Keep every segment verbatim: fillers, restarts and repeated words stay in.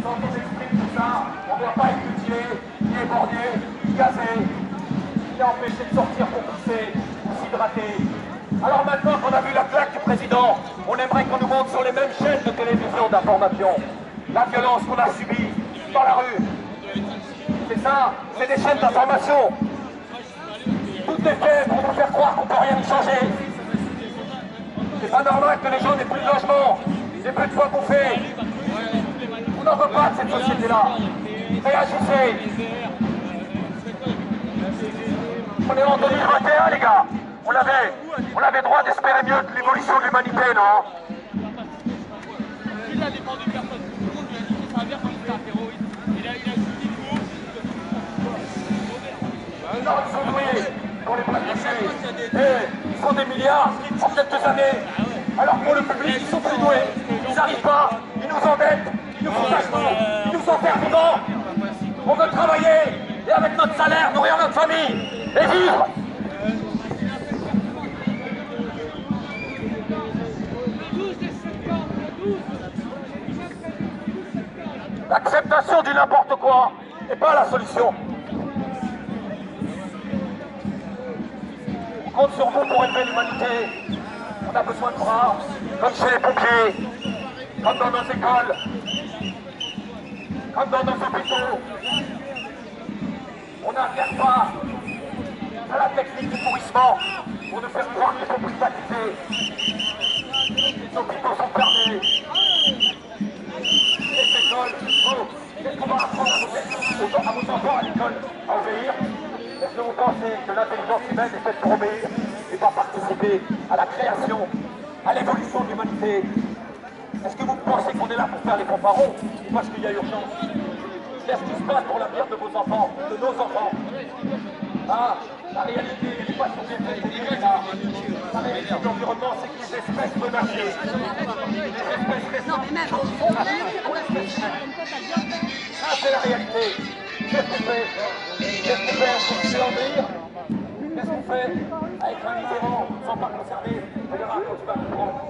quand on exprime tout ça, on ne doit pas être mutilé, ni éborgné, ni gazé, ni empêché de sortir pour pisser ou s'hydrater. Alors maintenant qu'on a vu la claque du président, on aimerait qu'on nous montre sur les mêmes chaînes de télévision d'information la violence qu'on a subie dans la rue. C'est ça, c'est des chaînes d'information. Tout est fait pour nous faire croire qu'on ne peut rien y changer. C'est pas normal que les gens n'aient plus de logement, n'aient plus de quoi bouffer. On n'en veut pas de cette société-là. Réagissez. On est en deux mille vingt et un, les gars. On avait, on avait droit d'espérer mieux de l'évolution de l'humanité, non? Il a défendu personne. Tout le monde lui a dit que ça va bien comme c'est un terroriste. Et là, il a dit tout. Non, ils sont doués pour les pratiquer. Et ils font des milliards en quelques années. Alors pour le public, ils sont plus doués. Ils n'arrivent pas. Ils nous endettent. Ils nous font vachement. Ils nous enterrent vivants. On veut travailler et avec notre salaire, nourrir notre famille et vivre. L'acceptation du n'importe quoi n'est pas la solution. On compte sur vous pour élever l'humanité. On a besoin de bras, comme chez les pompiers, comme dans nos écoles, comme dans nos hôpitaux. On n'adhère pas à la technique du pourrissement pour nous faire croire qu'il faut privatiser. Les hôpitaux sont fermés. Les écoles, oh, qu'est-ce qu'on va apprendre à vos, à vos enfants à l'école? À obéir? Est-ce que vous pensez que l'intelligence humaine est faite pour obéir et pas participer à la création, à l'évolution de l'humanité? Est-ce que vous pensez qu'on est là pour faire les fanfarons ou parce qu'il y a urgence? Qu'est-ce qui se passe pour l'avenir de vos enfants, de nos enfants? Ah, la réalité, elle n'est pas sur les faits, là. La réalité de l'environnement, c'est que les espèces menacées, les espèces récentes, sont menacées pour l'espèce humaine. Ça, c'est la réalité. Qu'est-ce qu'on fait? Qu'est-ce qu'on fait pour se l'envahir? Qu'est-ce qu'on fait avec un misérant sans pas conserver? On verra quand tu vas comprendre.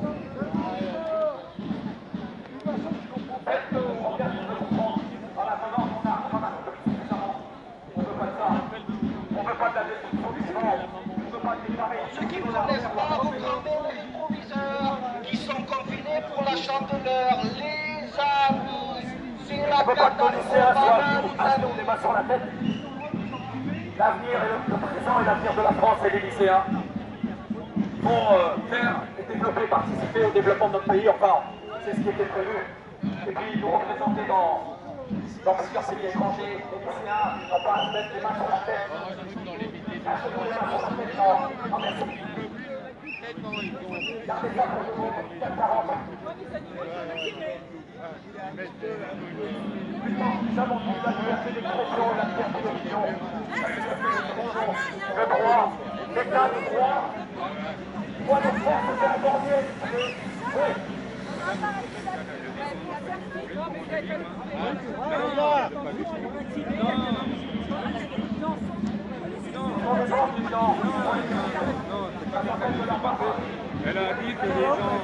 Est-ce qu'on vient de comprendre en attendant qu'on a on a suffisamment? On ne veut pas de ça. On ne veut pas de la destruction du vivant. On ne veut pas de déclarer. Ceux qui ne connaissent pas vos grands-mères, les proviseurs, qui sont confinés pour la chandeleur, les amis, c'est la On ne peut pas que nos lycéens soient assis catastrophe. des mains sur la tête. L'avenir, le présent et l'avenir de la France et des lycéens vont euh, faire et développer, participer au développement de notre pays. Enfin, c'est ce qui était prévu. Et puis nous représenter dans, dans plusieurs pays étrangers, les lycéens n'ont pas à se mettre les mains sur la tête. À se mettre les mains sur la tête, non. Non, merci. Gardez ça pour vous, quatre quarante. Nous avons vu la liberté d'expression, la liberté d'opinion, le droit, l'état de droit. Moi, le frère, c'était un bornier. Oui. Elle a dit que les gens...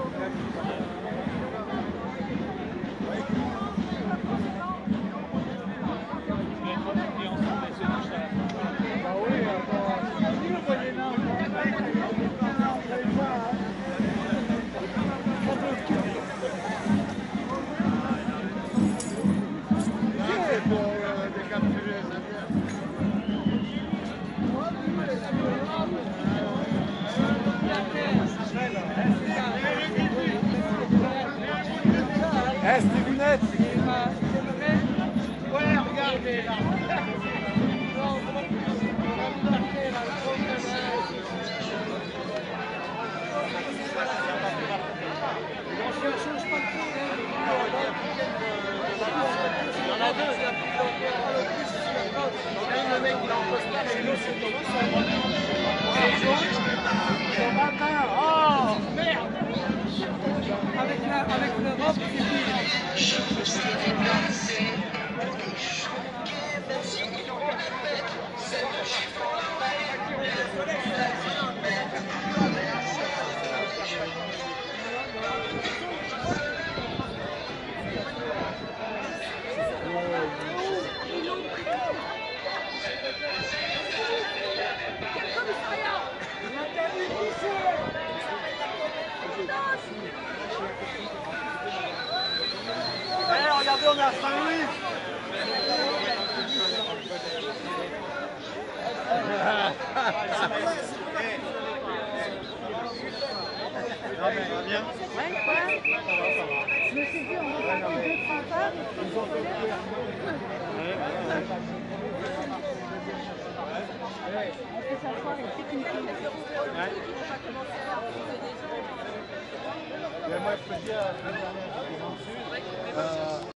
Est-ce tes lunettes? Ouais, regardez là. Il y en a deux. Le mec, il est en costard et l'autre, c'est Oh merde. Avec la, avec l'Europe, c'est pire. je me suis déplacé pour que je choquais, merci qu'ils ont fait. C'est le chiffre en Eh, regardez, on est à Saint-Louis. Non mais viens. Ouais, quoi? Je me suis dit, on va faire deux fanfares et puis on va on peut s'asseoir et pique-niquer. Ouais. Mais moi je peux dire, euh,